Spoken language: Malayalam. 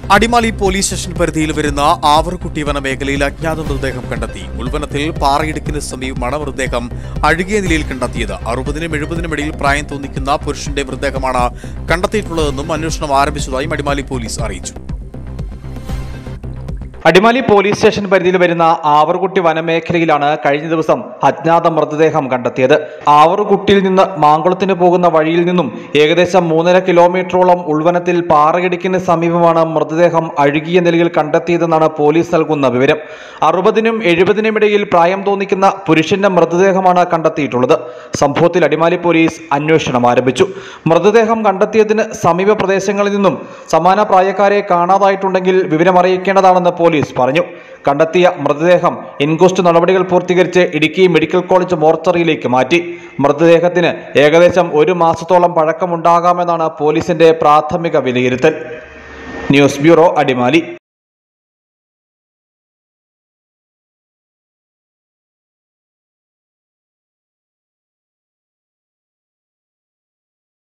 അടിമാലി പോലീസ് സ്റ്റേഷൻ പരിധിയിൽ വരുന്ന ആവറുകുട്ടി വനമേഖലയിൽ അജ്ഞാത മൃതദേഹം കണ്ടെത്തി. ഉൾവനത്തിൽ പാറയിടുക്കിന് സമീപമാണ് മൃതദേഹം അഴുകിയ നിലയിൽ കണ്ടെത്തിയത്. 60-നും 70-നും ഇടയിൽ പ്രായം തോന്നിക്കുന്ന പുരുഷന്റെ മൃതദേഹമാണ് കണ്ടെത്തിയിട്ടുള്ളതെന്നും അന്വേഷണം ആരംഭിച്ചതായും അടിമാലി പോലീസ് അറിയിച്ചു. അടിമാലി പോലീസ് സ്റ്റേഷൻ പരിധിയിൽ വരുന്ന ആവറുകുട്ടി വനമേഖലയിലാണ് കഴിഞ്ഞ ദിവസം അജ്ഞാത മൃതദേഹം കണ്ടെത്തിയത്. ആവറുകുട്ടിയിൽ നിന്ന് മാങ്കുളത്തിന് പോകുന്ന വഴിയിൽ നിന്നും ഏകദേശം 3.5 കിലോമീറ്ററോളം ഉൾവനത്തിൽ പാറയിടുക്കിന് സമീപമാണ് മൃതദേഹം അഴുകിയ നിലയിൽ കണ്ടെത്തിയതെന്നാണ് പോലീസ് നൽകുന്ന വിവരം. 60-നും 70-നും ഇടയിൽ പ്രായം തോന്നിക്കുന്ന പുരുഷന്റെ മൃതദേഹമാണ് കണ്ടെത്തിയിട്ടുള്ളത്. സംഭവത്തിൽ അടിമാലി പോലീസ് അന്വേഷണം ആരംഭിച്ചു. മൃതദേഹം കണ്ടെത്തിയതിന് സമീപ പ്രദേശങ്ങളിൽ നിന്നും സമാന പ്രായക്കാരെ കാണാതായിട്ടുണ്ടെങ്കിൽ വിവരമറിയിക്കേണ്ടതാണെന്ന് പോലീസ് പറഞ്ഞു. കണ്ടെത്തിയ മൃതദേഹം ഇൻക്വസ്റ്റ് നടപടികൾ പൂർത്തീകരിച്ച് ഇടുക്കി മെഡിക്കൽ കോളേജ് മോർച്ചറിയിലേക്ക് മാറ്റി. മൃതദേഹത്തിന് ഏകദേശം 1 മാസത്തോളം പഴക്കമുണ്ടാകാമെന്നാണ് പോലീസിന്റെ പ്രാഥമിക വിലയിരുത്തൽ. News bureau, Adimali.